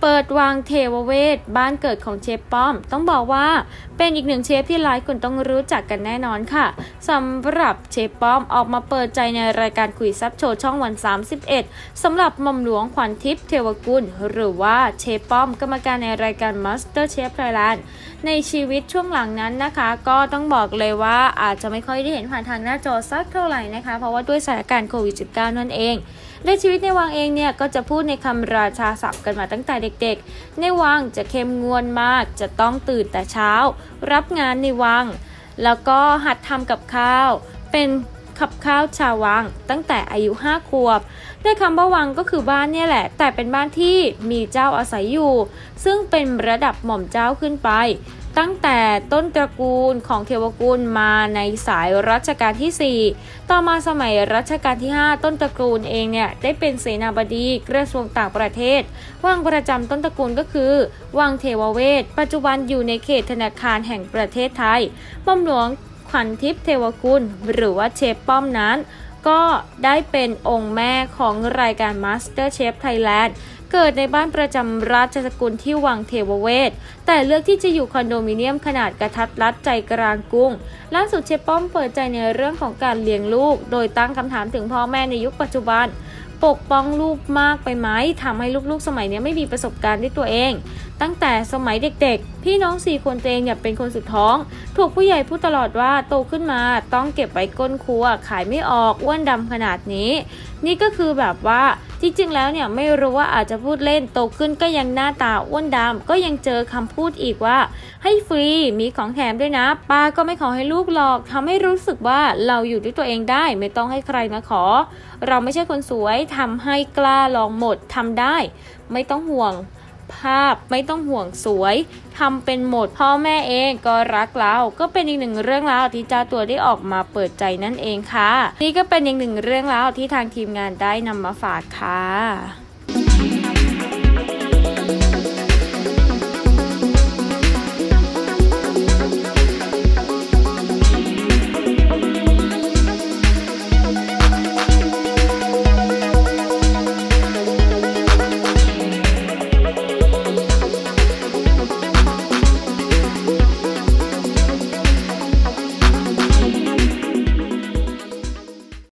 เปิดวังเทวเวศบ้านเกิดของเชฟป้อมต้องบอกว่าเป็นอีกหนึ่งเชฟที่หลายคนต้องรู้จักกันแน่นอนค่ะสำหรับเชฟป้อมออกมาเปิดใจในรายการคุยแซ่บโชว์ช่องวัน31สำหรับหม่อมหลวงขวัญทิพย์เทวกุลหรือว่าเชฟป้อมกรรมการในรายการ MasterChef Thailand ในชีวิตช่วงหลังนั้นนะคะก็ต้องบอกเลยว่าอาจจะไม่ค่อยได้เห็นผ่านทางหน้าจอสักเท่าไหร่นะคะเพราะว่าด้วยสถานการณ์โควิด -19 นั่นเองในชีวิตในวังเองเนี่ยก็จะพูดในคำราชาศัพท์กันมาตั้งแต่เด็กๆในวังจะเข้มงวดมากจะต้องตื่นแต่เช้ารับงานในวังแล้วก็หัดทำกับข้าวเป็นขับข้าวชาววังตั้งแต่อายุ5 ขวบด้วยคำว่าวังก็คือบ้านเนี่ยแหละแต่เป็นบ้านที่มีเจ้าอาศัยอยู่ซึ่งเป็นระดับหม่อมเจ้าขึ้นไปตั้งแต่ต้นตระกูลของเทวกุลมาในสายรัชกาลที่4ต่อมาสมัยรัชกาลที่5ต้นตระกูลเองเนี่ยได้เป็นเสนาบดีกระทรวงต่างประเทศวังประจำต้นตระกูลก็คือวังเทวเวศปัจจุบันอยู่ในเขตธนาคารแห่งประเทศไทยหม่อมหลวงขวัญทิพย์เทวกุลหรือว่าเชฟป้อมนั้นก็ได้เป็นองค์แม่ของรายการ MasterChef Thailand เกิดในบ้านประจำราชสกุลที่วังเทวเวศแต่เลือกที่จะอยู่คอนโดมิเนียมขนาดกระทัดรัดใจกลางกรุงล่าสุดเชฟป้อมเปิดใจในเรื่องของการเลี้ยงลูกโดยตั้งคำถามถึงพ่อแม่ในยุคปัจจุบันปกป้องลูกมากไปไหมทำให้ลูกๆสมัยนี้ไม่มีประสบการณ์ด้วยตัวเองตั้งแต่สมัยเด็กๆพี่น้อง4 คนตัวเองเนี่ยเป็นคนสุดท้องถูกผู้ใหญ่พูดตลอดว่าโตขึ้นมาต้องเก็บไว้ก้นครัวขายไม่ออกอ้วนดำขนาดนี้นี่ก็คือแบบว่าจริงๆแล้วเนี่ยไม่รู้ว่าอาจจะพูดเล่นโตขึ้นก็ยังหน้าตาอ้วนดำก็ยังเจอคำพูดอีกว่าให้ฟรีมีของแถมด้วยนะป้าก็ไม่ขอให้ลูกหรอกทำให้รู้สึกว่าเราอยู่ด้วยตัวเองได้ไม่ต้องให้ใครมาขอเราไม่ใช่คนสวยทำให้กล้าลองหมดทำได้ไม่ต้องห่วงภาพไม่ต้องห่วงสวยทำเป็นหมดพ่อแม่เองก็รักเราก็เป็นอีกหนึ่งเรื่องราวที่เจ้าตัวได้ออกมาเปิดใจนั่นเองค่ะนี่ก็เป็นอีกหนึ่งเรื่องราวที่ทางทีมงานได้นำมาฝากค่ะ